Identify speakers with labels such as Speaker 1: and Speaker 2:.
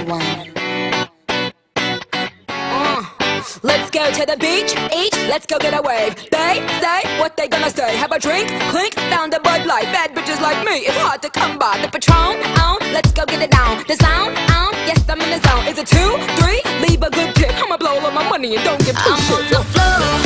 Speaker 1: one.
Speaker 2: Let's go to the beach, let's go get a wave. They say what they gonna say. Have a drink, clink, found a Bud Light. Bad bitches like me, it's hard to come by. The Patron, let's go get it down. The sound, yes I'm in the zone. Is it 2, 3? Leave a good tip. I'ma blow all of my money and don't give two shits.
Speaker 1: I'm on the floor.